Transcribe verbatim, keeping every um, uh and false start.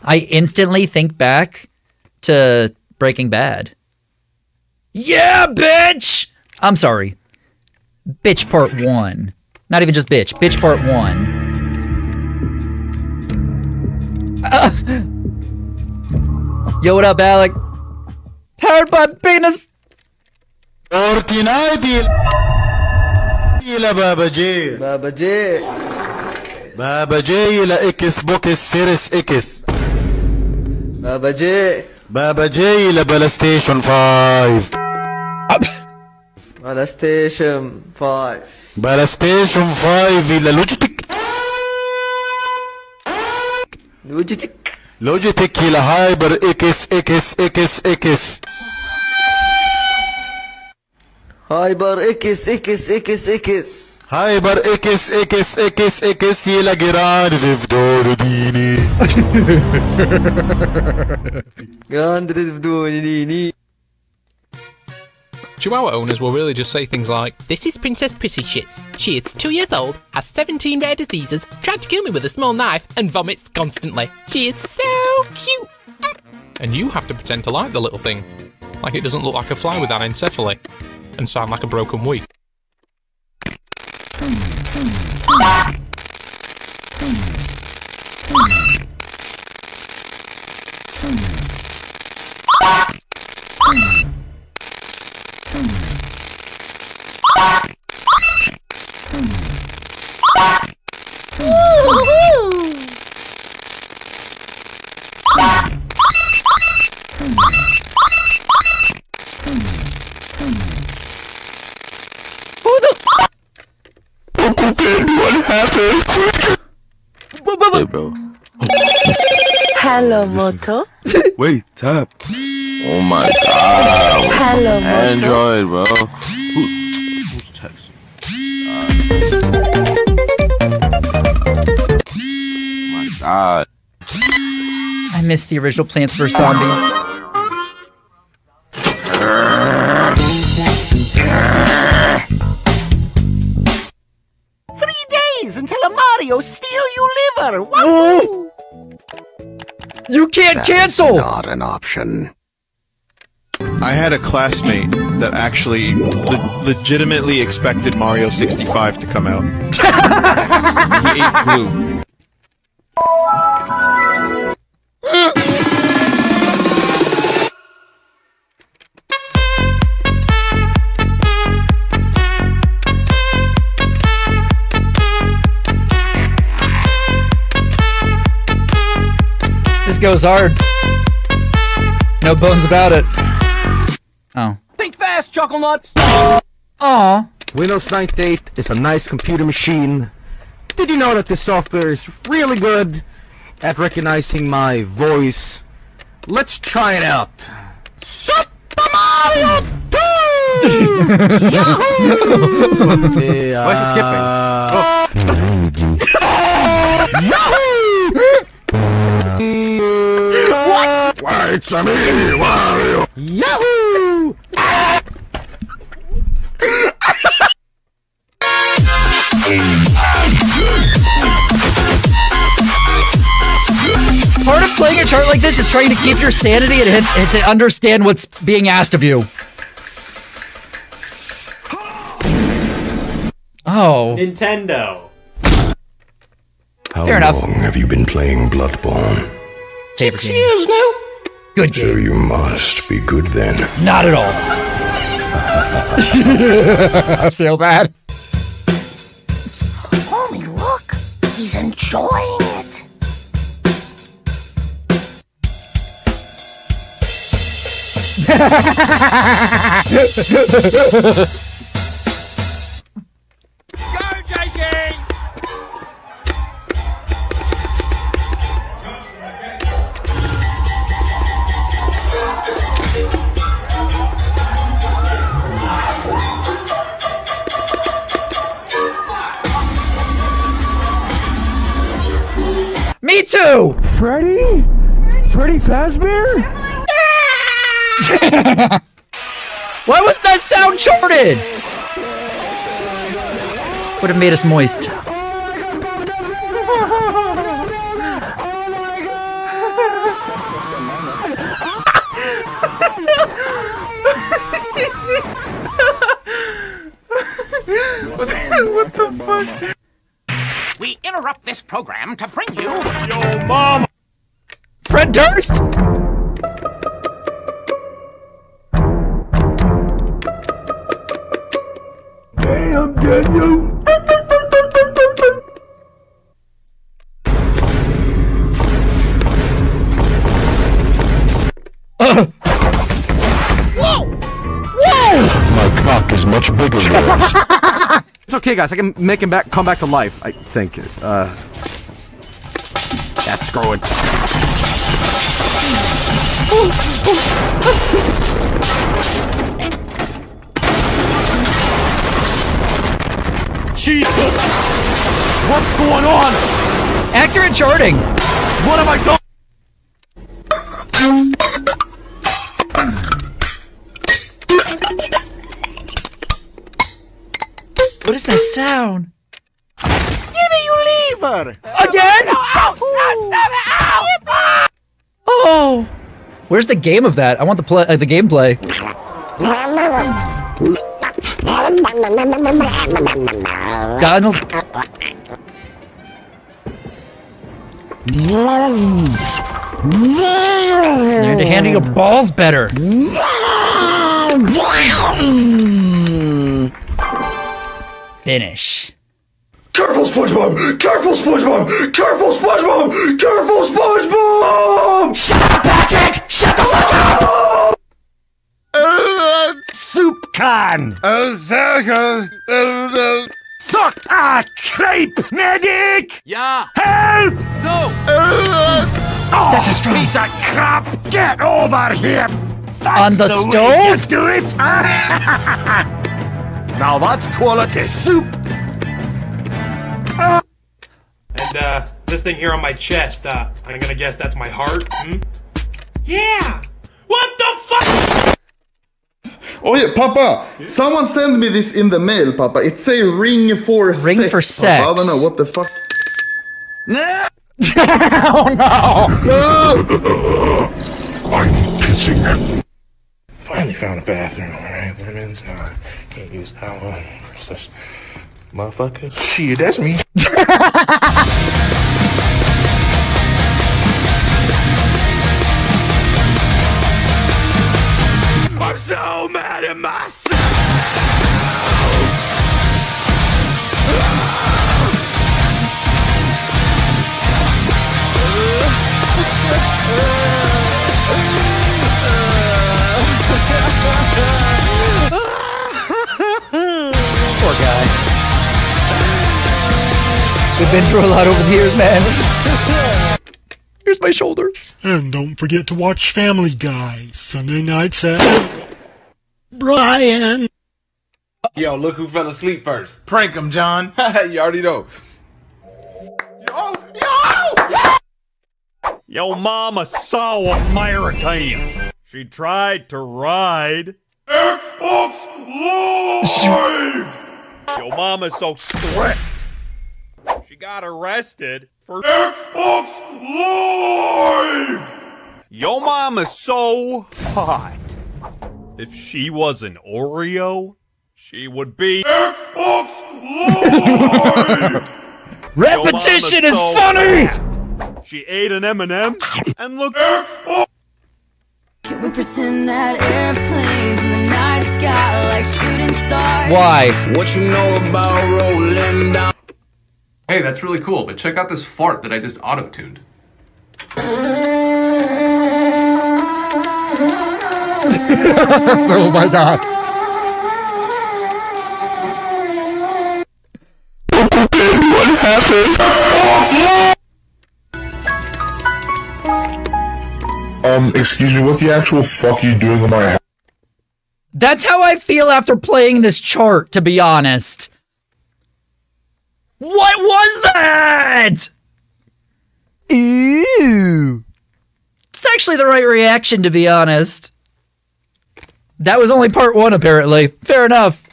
I instantly think back to Breaking Bad. Yeah, bitch! I'm sorry. Bitch part one. Not even just bitch. Bitch part one. Uh, yo, what up, Alec? Tired by penis. بابا جي بابا جي بابا جي لإكس بوكس سيريس إكس بابا جي بابا جي لبلا ستيشن فايف على ستيشن فايف بلا ستيشن فايف إلى لوجيتك لوجيتك لوجيتك إلى هايبر إكس إكس إكس إكس هايبر اكس اكس اكس اكس هايبر إكس إكس إكس إكس إلى جيران في دور ديني جراند في دور ديني. Chihuahua owners will really just say things like, "This is Princess Prissy Shits. She is two years old, has seventeen rare diseases, tried to kill me with a small knife, and vomits constantly. She is so cute." And you have to pretend to like the little thing, like it doesn't look like a fly with anencephaly, and sound like a broken wheat. Hey, bro. Hello, Moto. Wait, tap. Oh my god. Hello, Moto. Android, bro. Who, who's text? Oh my god. I miss the original Plants versus. Zombies. Three days until a Mario steal you liver. Wahoo! You can't cancel! Not an option. I had a classmate that actually le legitimately expected Mario sixty-five to come out. He ate glue. This goes hard. No bones about it. Oh. Think fast, Chuckle Nuts! Aw. Windows ninety-eight is a nice computer machine. Did you know that this software is really good at recognizing my voice? Let's try it out. Super Mario two! Yahoo! Yeah. Why is it skipping? Oh. Yahoo! What? Why, it's a me, Wario! Yahoo! Part of playing a chart like this is trying to keep your sanity and, and to understand what's being asked of you. Oh. Nintendo. How Fair enough. long have you been playing Bloodborne? Favorite Six game. years now. Good So game. you must be good then. Not at all. I feel bad. Homie, look. He's enjoying it. Me too! Freddy? Freddy Fazbear? Why was that sound charted? Would have made us moist. what, the, what the fuck? We interrupt this program to bring you... Yo, mom! Fred Durst? Damn, Daniel! Uh. Whoa! Whoa! My cock is much bigger than yours. It's okay, guys. I can make him back, come back to life. I think. Uh, that's screwing. Jesus! What's going on? Accurate charting. What have I done? What is that sound? Give me your lever! Again? No, ow! Ow! Stop it! Ow! Oh! Where's the game of that? I want the play, uh, the gameplay. Donald. Learn to handle your balls better. Finish. Careful, SpongeBob! Careful, SpongeBob! Careful, SpongeBob! Careful, SpongeBob! Shut up, Patrick! Shut the fuck up! Uh, soup can! Uh, uh, uh, Suck a creep! Medic! Yeah. Help! No. Uh, oh, That's a strong piece of crap! Get over here! That's on the, the stove. Way you do it! Now that's quality soup! Uh. And, uh, this thing here on my chest, uh, I'm gonna guess that's my heart, hmm? Yeah! What the fuck? Oh yeah, Papa! Yeah? Someone sent me this in the mail, Papa. It say ring for sex. Ring for sex. Papa. I don't know, what the fuck? No! Oh no! I'm kissing him. Finally found a bathroom, alright? Women's not. Can't use that one. Such motherfucker. Shit, that's me. I'm so mad at myself! Poor guy. We've been through a lot over the years, man. Here's my shoulder. And don't forget to watch Family Guy, Sunday nights at... Brian! Yo, look who fell asleep first. Prank him, John. You already know. Yo! Yo! Yo mama so American. She tried to ride Xbox Live! Yo mama's so strict. She got arrested for Xbox Live! Yo mama's so hot. If she was an Oreo, she would be Xbox Live! Repetition is so funny! fat. She ate an M and M and looked Xbox. Can we pretend that airplanes in the night sky like shooting stars? Why? What you know about rolling down? Hey, that's really cool, but check out this fart that I just auto-tuned. Oh my god. What happened? Um, excuse me, what the actual fuck are you doing on my head? That's how I feel after playing this chart, to be honest. What was that? Ew. It's actually the right reaction, to be honest. That was only part one, apparently. Fair enough.